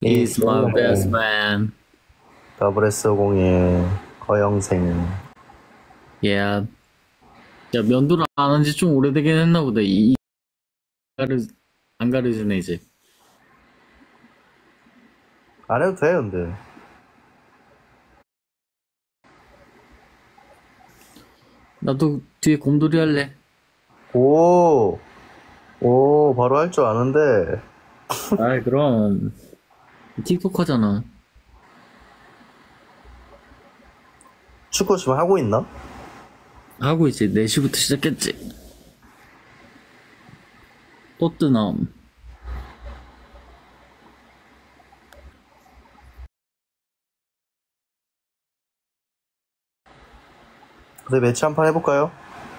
He's my best man. WS501 거영생. Yeah. 야, 면도를 안 한 지 좀 오래되긴 했나 보다. 안 가려지네, 이제. 안 해도 돼, 근데. 나도 뒤에 곰돌이 할래. 오, 바로 할 줄 아는데. 아이, 그럼. 틱톡하잖아. 축구 지금 하고 있나? 하고 이제 4시부터 시작했지. 토트넘. 그래, 매치 한 판 해볼까요?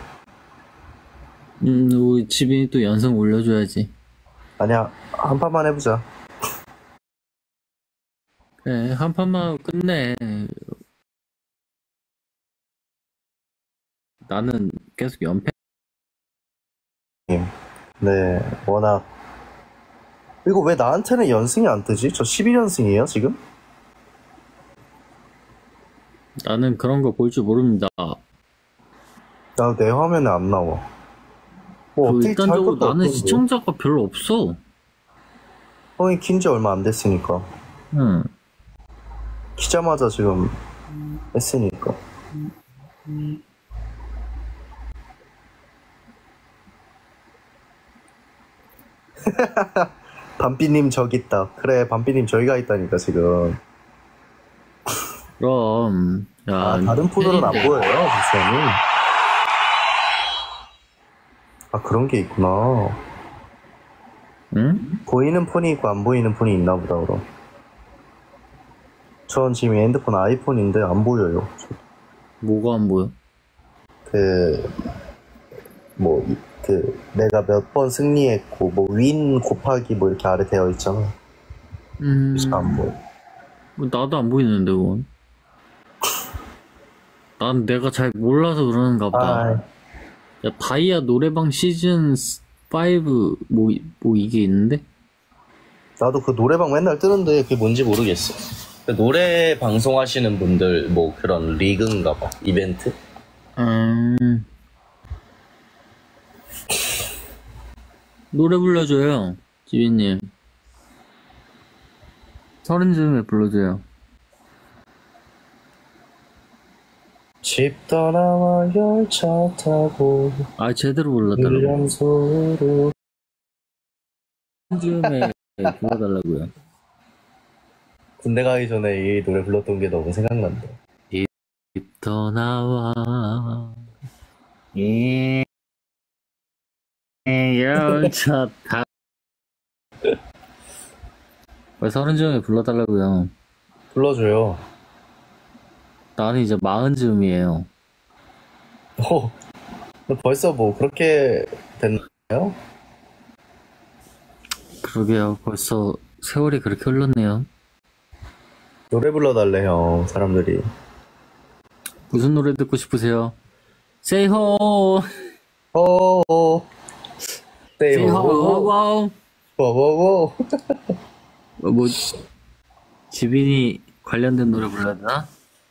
우리 집이 또 연승 올려줘야지. 아니야, 한 판만 해보자. 그래, 한 판만 끝내. 나는 계속 연패. 네, 워낙. 이거 왜 나한테는 연승이 안 뜨지? 저 11연승이에요, 지금? 나는 그런 거 볼 줄 모릅니다. 나 내 화면에 안 나와. 뭐 그 업데이트 할 일단적으로 것도 나는 없던데. 시청자가 별로 없어. 형이 킨지 얼마 안 됐으니까. 응. 키자마자 지금 했으니까. 밤비님 저기 있다. 그래, 밤비님 저기가 있다니까 지금. 그럼, 야. 다른 폰으로는 안 팬인데. 보여요, 미션이. 그런 게 있구나. 응? 보이는 폰이 있고 안 보이는 폰이 있나 보다, 그럼. 전 지금 핸드폰 아이폰인데 안 보여요. 뭐가 안 보여? 내가 몇 번 승리했고, 윈 곱하기 이렇게 아래 되어 있잖아. 그래서 안 보여. 나도 안 보이는데, 그건. 난 내가 잘 몰라서 그러는가 보다. 야, 다이아 노래방 시즌 5, 이게 있는데? 나도 그 노래방 맨날 뜨는데 그게 뭔지 모르겠어. 노래 방송하시는 분들 그런 리그인가 봐. 이벤트? 노래 불러줘요, 지빈님. 서른 즈음에 불러줘요. 집 떠나와 열차 타고 제대로 불러달라고. 일연소로 서른 즈음에 불러달라고요. 군대 가기 전에 이 노래 불렀던 게 너무 생각난다. 집 떠나와 열차 타. 왜 서른 즈음에 불러달라고요. 불러줘요. 나는 이제 40즈음이에요. 벌써 그렇게 됐나요? 그러게요. 벌써 세월이 그렇게 흘렀네요. 노래 불러달래, 형, 사람들이. 무슨 노래 듣고 싶으세요? Say ho! 호호. Say ho! 호호호. 지빈이 관련된 노래 불러야 되나?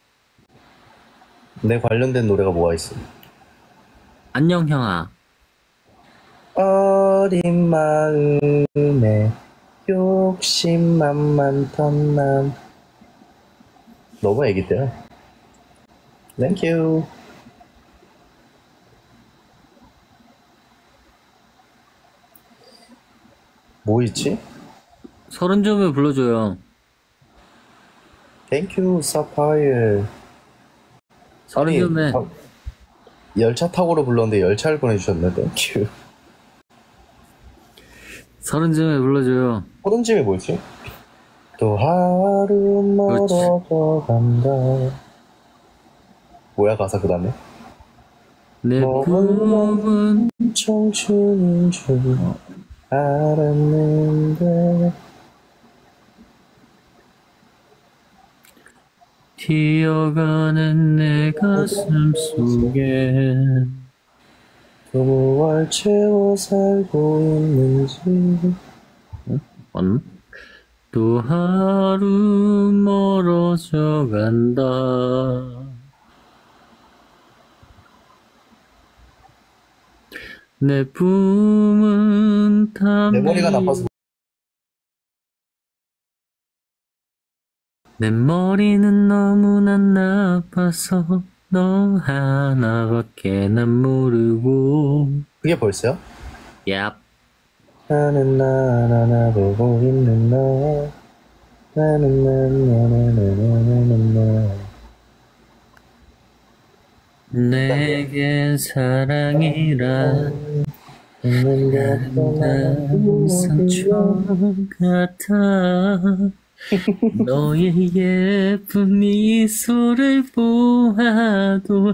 내 관련된 노래가 뭐가 있어? 안녕, 형아. 어린 마음에 욕심만 많던 난. 너무 애기 때야. 땡큐. 뭐 있지? 서른 즈음에 불러줘요. 땡큐, 사파이어. 서른 즈음에. 열차 타고로 불렀는데 열차를 보내주셨네. 땡큐. 서른 즈음에 불러줘요. 서른 즈음에 뭐였지? 또 하루 멀어져 간다. 뭐야 가사 그 다음에? 내 꿈은 청춘인 줄 알았는데 튀어가는 내 가슴 속에 또 무얼 채워 살고 있는지. 맞나? 또 하루 멀어져 간다. 내 품은 담배. 내 머리가 나빠서. 내 머리는 너무나 나빠서 너 하나밖에 난 모르고. 그게 벌써요? 얍. 나는 나 보고 있는 너. 나는 내겐 사랑이란 아름다운 상처 같아. 너의 예쁜 미소를 보아도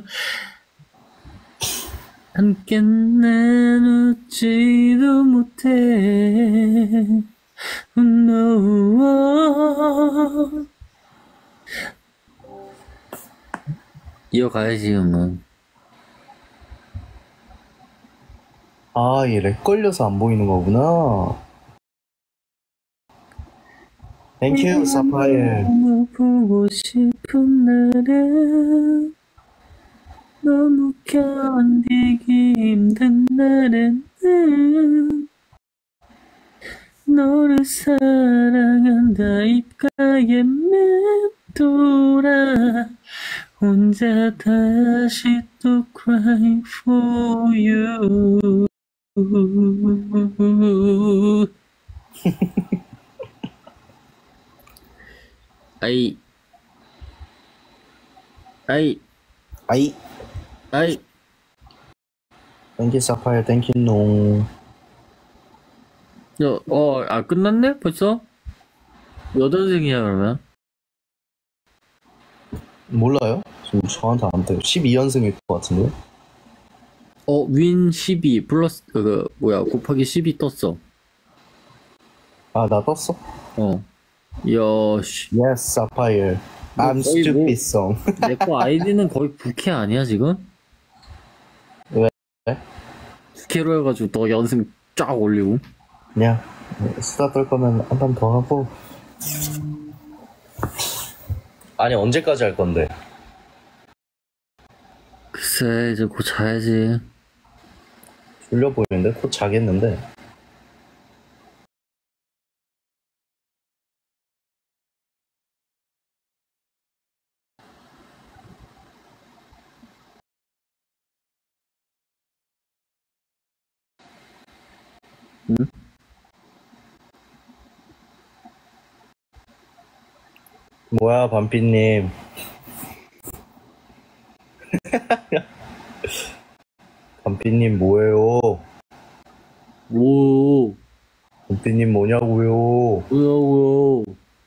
함께 난 웃지도 못해. No. 이어가야지, 음은. 아, 얘 렉 걸려서 안 보이는 거구나. Thank you, 사파이어. 너무 보고 싶은 날은, 너무 견디기 힘든 날에는 너를 사랑한다 입가에 맴돌아 혼자 다시 또 cry for you. 아이 아이. Thank you, 사파이어. Thank you, 농. 끝났네? 벌써? 몇 월생이야, 그러면? 몰라요? 지금 저한테 안 떠요. 12연승일 것 같은데? 윈 12 플러스 곱하기 12 떴어. 아, 나 떴어? 여씨. Yes, 사파이어. I'm stupid song. 내 거 아이디는 거의 부캐 아니야, 지금? 왜? 부캐로 해가지고 너 연승 쫙 올리고. 그냥 수다 떨 거면 한 번 더 하고. 아니, 언제까지 할 건데? 글쎄, 이제 곧 자야지. 졸려 보이는데? 곧 자겠는데? 응? 뭐야, 밤피님. 밤피님 뭐예요? 오, 밤피님 뭐냐고요? 뭐야.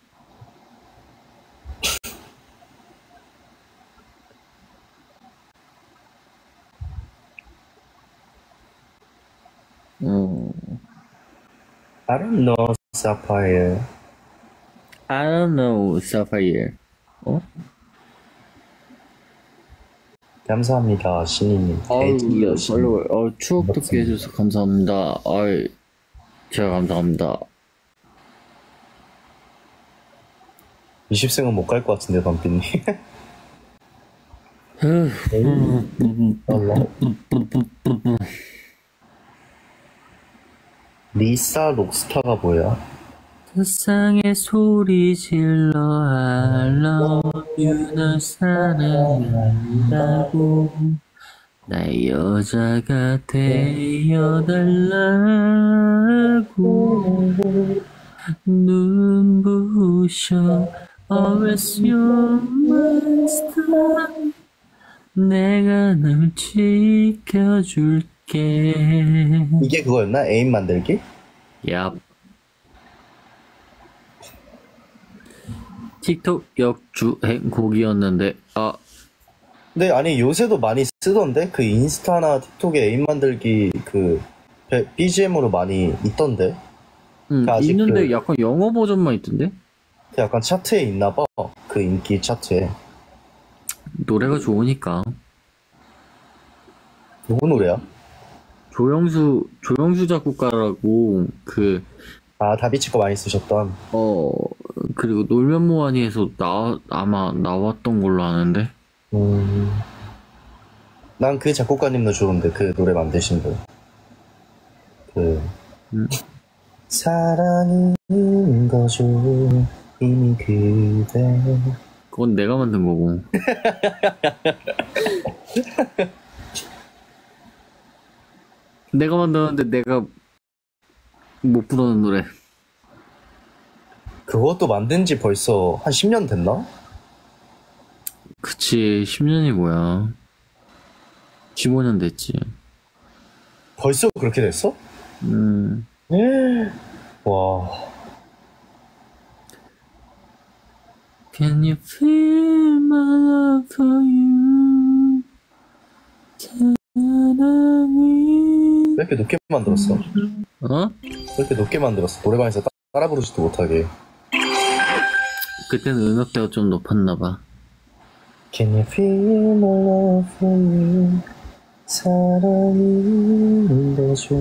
I don't know, Sapphire. I don't know, Sapphire. 감사합니다, 신이님. 아유, 추억 돋게 해줘서 감사합니다. 제가 감사합니다. 20승은 못 갈 것 같은데, 밤피님. 리사 록스타가 뭐야? 세상에 소리 질러 I love you 널 사랑한다고 나의 여자가 되어달라고 눈부셔 Always you're my star 내가 널 지켜줄게. 이게 그거였나? 애인 만들기? 얍. 틱톡 역주행 곡이었는데 근데 아니 요새도 많이 쓰던데? 그 인스타나 틱톡에 애인 만들기 그 BGM으로 많이 있던데? 아직 있는데 약간 영어 버전만 있던데? 약간 차트에 있나봐. 그 인기 차트에. 노래가 좋으니까. 누구 노래야? 조영수 작곡가라고 그 아, 다비치 거 많이 쓰셨던. 그리고 놀면 뭐하니에서 아마 나왔던 걸로 아는데. 난 그 작곡가님도 좋은데, 그 노래 만드신 분. 사랑인 거죠, 이미 그대. 그건 내가 만든 거고. 내가 만들었는데 내가 못 부르는 노래. 그것도 만든 지 벌써 한 10년 됐나? 그치, 10년이 뭐야. 15년 됐지. 벌써 그렇게 됐어? 와. Can you feel my love for you? 사랑이. 왜 이렇게 높게 만들었어? 어? 왜 이렇게 높게 만들었어? 노래방에서 따라 부르지도 못하게. 그때는 음역대가 좀 높았나봐. Can you feel my love for you? 사랑이 거죠.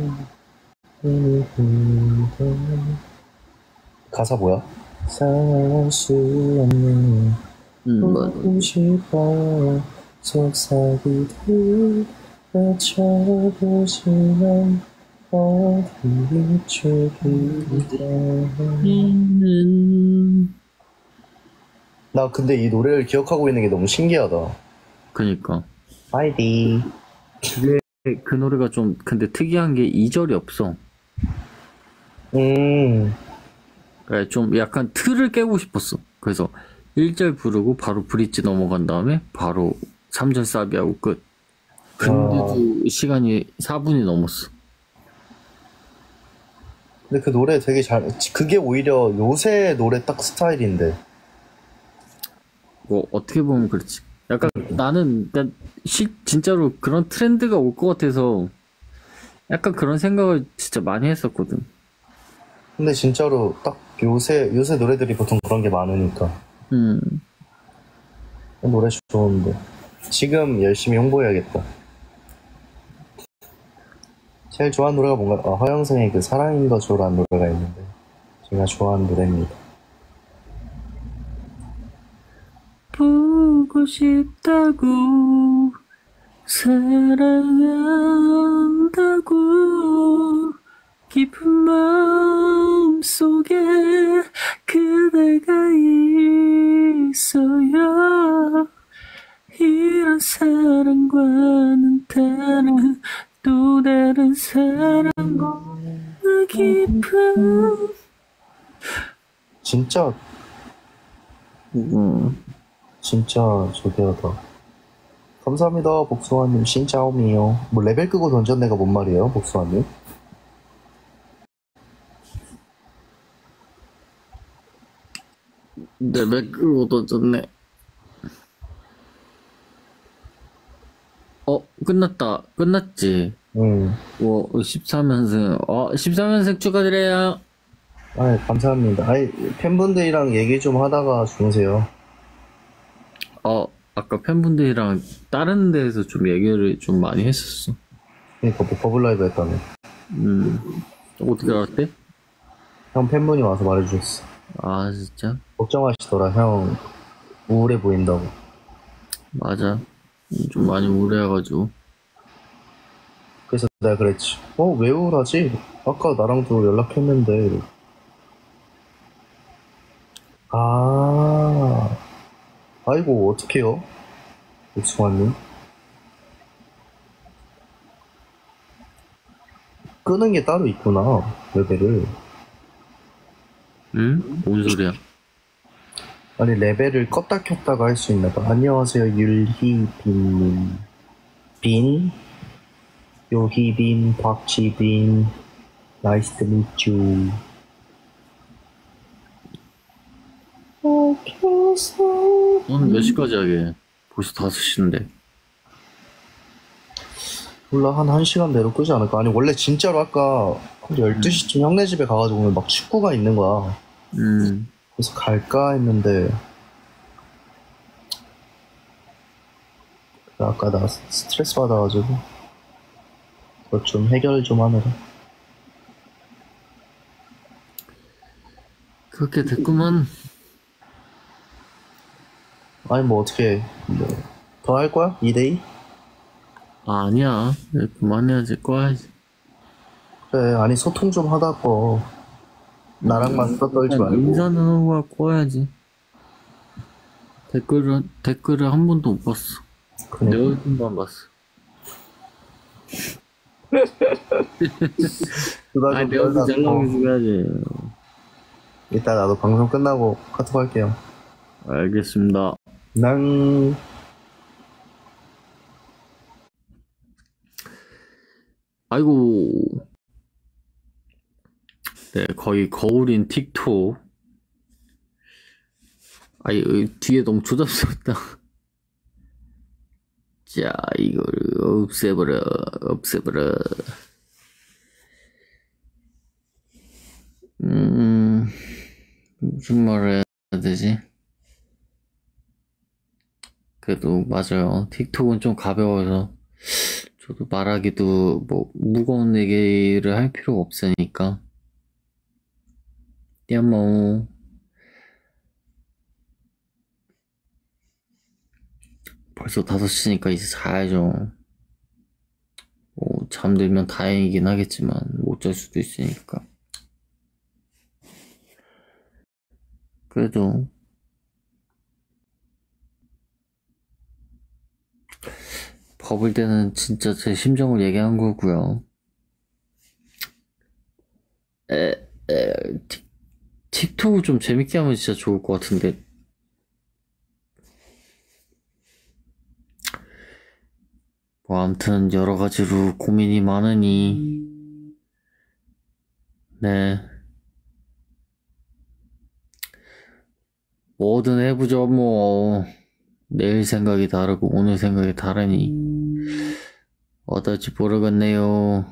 가사 뭐야? 사랑할 수 없는 보고 싶어 속삭이듯 외쳐보지만 어디 쪽일까. 나 근데 이 노래를 기억하고 있는 게 너무 신기하다. 그니까. 아이디. 그 노래가 좀 근데 특이한 게 2절이 없어. 그러니까 좀 약간 틀을 깨고 싶었어. 그래서 1절 부르고 바로 브릿지 넘어간 다음에 바로 3절 사비하고 끝. 근데도 시간이 4분이 넘었어. 근데 그 노래 되게 그게 오히려 요새 노래 딱 스타일인데. 뭐 어떻게 보면 그렇지. 약간 나는 진짜로 그런 트렌드가 올 것 같아서 약간 그런 생각을 진짜 많이 했었거든. 근데 진짜로 딱 요새 노래들이 보통 그런 게 많으니까. 노래 좋은데. 지금 열심히 홍보해야겠다. 제일 좋아하는 노래가 뭔가, 허영생의 그 사랑인 거죠라는 노래가 있는데, 제가 좋아하는 노래입니다. 보고 싶다고, 사랑한다고, 깊은 마음 속에 그대가 있어요. 이런 사랑과는 다른 또 다른 사랑과 깊은. 진짜 저기하다. 감사합니다, 복숭아님. 신짜오미요. 뭐 레벨 끄고 던졌네가 뭔 말이에요, 복숭아님? 레벨 끄고 던졌네. 끝났다. 끝났지? 13연승. 13연승 축하드려요. 감사합니다. 팬분들이랑 얘기 좀 하다가 주무세요. 아까 팬분들이랑 다른 데에서 좀 얘기를 좀 많이 했었어. 그니까, 뭐, 버블라이브 했다며. 어떻게 알았대? 형 팬분이 와서 말해주셨어. 아, 진짜? 걱정하시더라, 형. 우울해 보인다고. 맞아. 좀 많이 우울해가지고. 그래서 내가 그랬지. 왜 우울하지? 아까 나랑도 연락했는데. 아이고, 어떡해요? 복숭아님. 끄는 게 따로 있구나, 레벨을. 응? 뭔 소리야? 아니, 레벨을 껐다 켰다가 할 수 있나봐. 안녕하세요, 율희빈님. 요희빈, 박지빈. 나이스 투 미츠 유. 오늘 몇 시까지 하게? 벌써 5시인데. 몰라, 한 1시간 내로 끄지 않을까? 아니, 원래 진짜로 아까 한 12시쯤 형네 집에 가가지고 오늘 막 축구가 있는 거야. 그래서 갈까 했는데, 아까 나 스트레스 받아가지고, 그거 좀 해결 좀 하느라. 그렇게 됐구만. 아니, 뭐, 어떻게, 뭐, 더 할 거야? 2대2? 아, 아니야. 그만해야지. 꺼야지. 그래, 아니, 소통 좀 하다 고 나랑만 수다 떨지 일단 말고. 인사는 하고 꺼야지. 댓글을 한 번도 못 봤어. 내 그러니까. 얼굴만 봤어. 수다 아니, 좀 내 얼굴 떨다 잘 나오게 해줘야지. 이따 나도 방송 끝나고 카톡 할게요. 알겠습니다. 난, 아이고. 네, 거의 거울인 틱톡. 아이, 뒤에 너무 조잡스럽다. 자, 이걸 없애버려. 무슨 말을 해야 되지? 그래도 맞아요. 틱톡은 좀 가벼워서 저도 말하기도 뭐 무거운 얘기를 할 필요가 없으니까. 뭐 벌써 5시니까 이제 자야죠. 뭐 잠들면 다행이긴 하겠지만 못 잘 수도 있으니까. 그래도 버블 때는 진짜 제 심정을 얘기한 거고요. 틱톡을 좀 재밌게 하면 진짜 좋을 것 같은데. 뭐 아무튼 여러 가지로 고민이 많으니 네 뭐든 해보죠 뭐. 내일 생각이 다르고 오늘 생각이 다르니 어떨지 모르겠네요.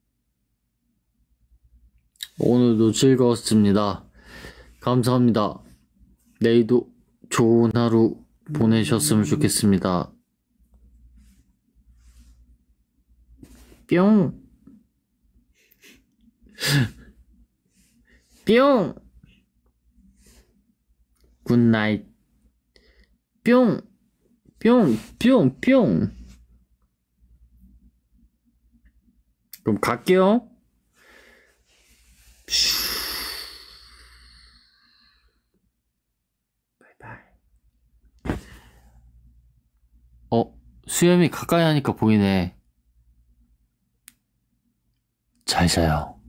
오늘도 즐거웠습니다. 감사합니다. 내일도 좋은 하루 보내셨으면 좋겠습니다. 뿅! 뿅! 굿나잇. 뿅! 뿅! 뿅! 뿅! 그럼 갈게요. 바이바이. 수염이 가까이 하니까 보이네. 잘 자요.